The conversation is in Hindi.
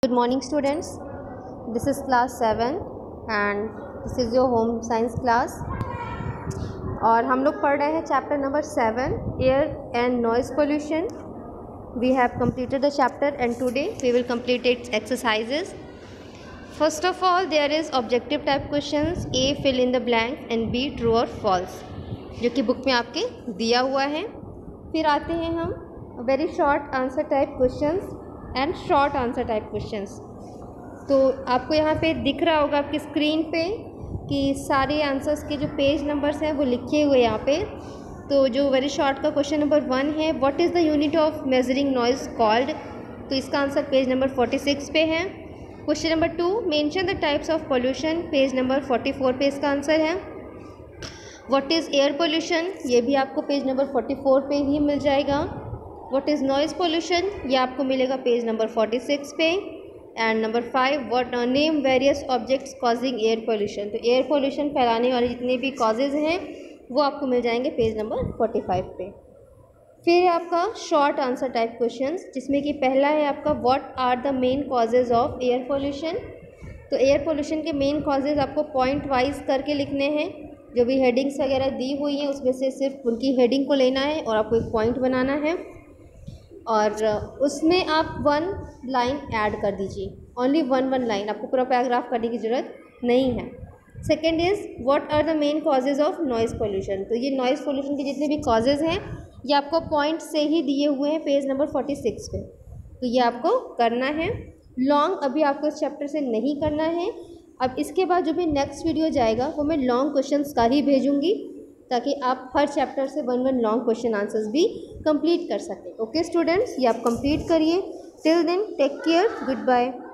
Good morning students, this is class 7 and this is your home science class और हम लोग पढ़ रहे हैं chapter number 7 air and noise pollution. We have completed the chapter and today we will complete its exercises. First of all there is objective type questions, A fill in the blanks and B true or false, जो कि बुक में आपके दिया हुआ है. फिर आते हैं हम very short answer type questions and short answer type questions. तो आपको यहाँ पे दिख रहा होगा आपकी स्क्रीन पे कि सारे आंसर्स के जो पेज नंबर्स हैं वो लिखे हुए यहाँ पे. तो जो वेरी शॉर्ट का क्वेश्चन नंबर 1 है, what is the unit of measuring noise called, तो इसका आंसर पेज नंबर 46 पे है. Question number 2, mention the types of pollution, page number 44 पे इसका आंसर है. व्हाट इज़ एयर पोल्यूशन, ये भी आपको पेज नंबर 44 पे ही मिल जाएगा. व्हाट इज़ नॉइज़ पोल्यूशन, ये आपको मिलेगा पेज नंबर 46 पे. And number 5, what name various objects causing air pollution, तो एयर पोल्यूशन फैलाने वाले जितने भी कॉजेज़ हैं वो आपको मिल जाएंगे पेज नंबर 45 पे. फिर है आपका शॉर्ट आंसर टाइप क्वेश्चंस, जिसमें कि पहला है आपका what are the main causes of air pollution. तो एयर पोल्यूशन के मेन कॉजेज़ आपको पॉइंट वाइज करके लिखने हैं. जो भी हेडिंग्स वगैरह दी हुई हैं उसमें से सिर्फ उनकी हेडिंग को लेना है और आपको एक पॉइंट बनाना है और उसमें आप 1 लाइन ऐड कर दीजिए. ओनली 1 लाइन, आपको पूरा पैराग्राफ करने की ज़रूरत नहीं है. Second is what are the main causes of noise pollution, तो ये नॉइज़ पोल्यूशन के जितने भी कॉजेज़ हैं ये आपको पॉइंट से ही दिए हुए हैं पेज नंबर 46 पे. तो ये आपको करना है. लॉन्ग अभी आपको इस चैप्टर से नहीं करना है. अब इसके बाद जो भी नेक्स्ट वीडियो जाएगा वो मैं लॉन्ग क्वेश्चंस का ही भेजूँगी ताकि आप हर चैप्टर से 1 लॉन्ग क्वेश्चन आंसर्स भी कंप्लीट कर सकें. ओके स्टूडेंट्स, ये आप कंप्लीट करिए. Till then take care, good bye.